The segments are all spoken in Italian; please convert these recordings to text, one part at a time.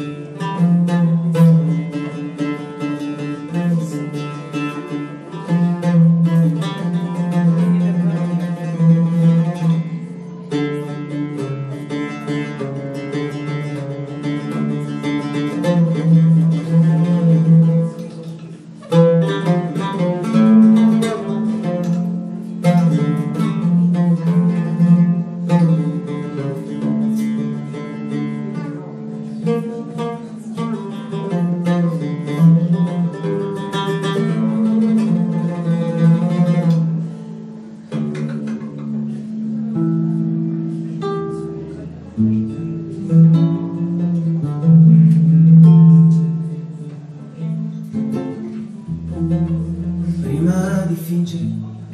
Prima di fingere,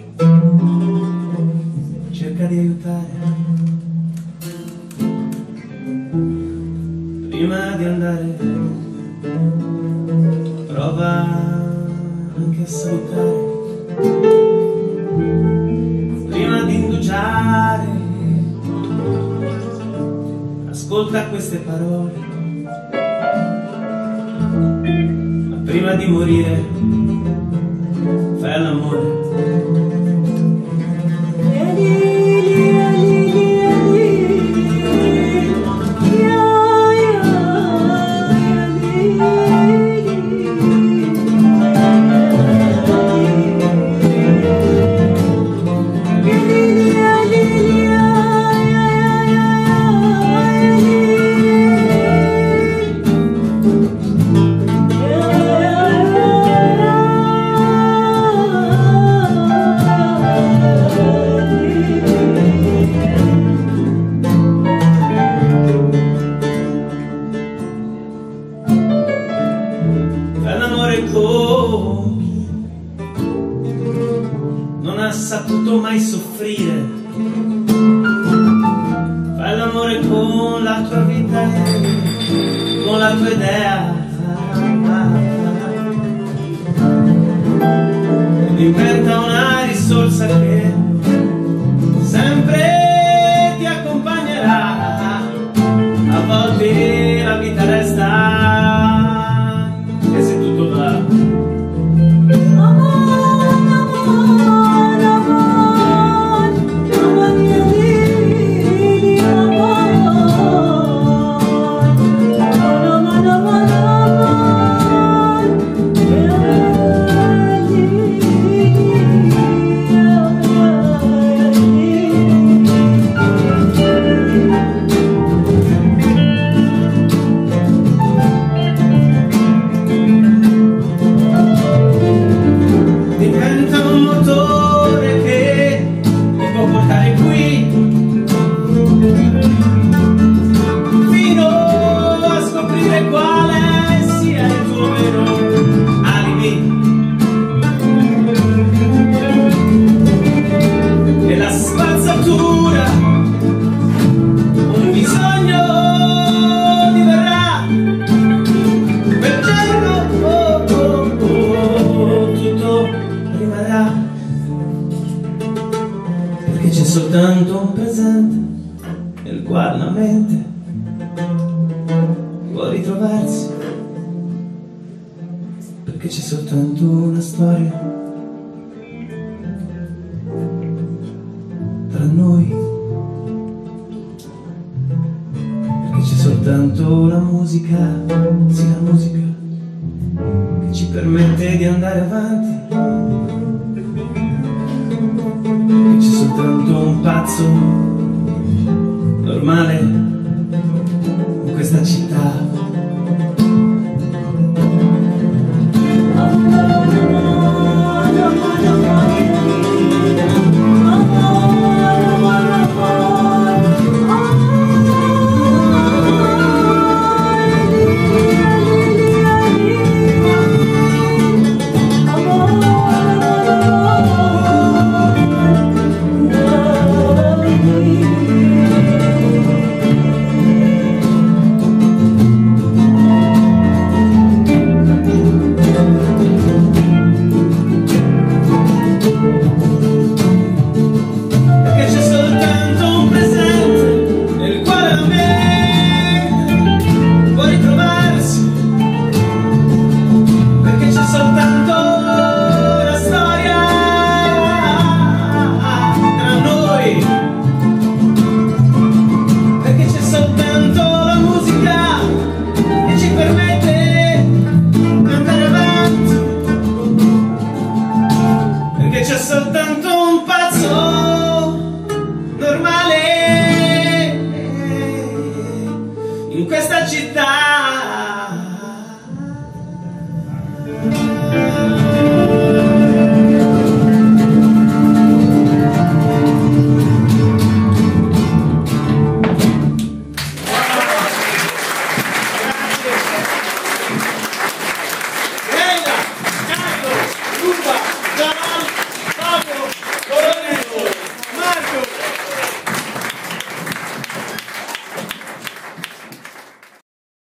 cerca di aiutare. Prima di andare, prova anche a salutare. Prima di indugiare, ascolta queste parole. Ma prima di morire, fai l'amore. Non ha saputo mai soffrire. Fai l'amore con la tua vita, con la tua idea. Diventa una risorsa che sempre ti accompagnerà. A volte la vita resta e se tutto va. Perché c'è soltanto un presente nel quale la mente può ritrovarsi. Perché c'è soltanto una storia tra noi. Perché c'è soltanto la musica, sì, la musica che ci permette di andare avanti. C'è soltanto un pazzo normale in questa città. città.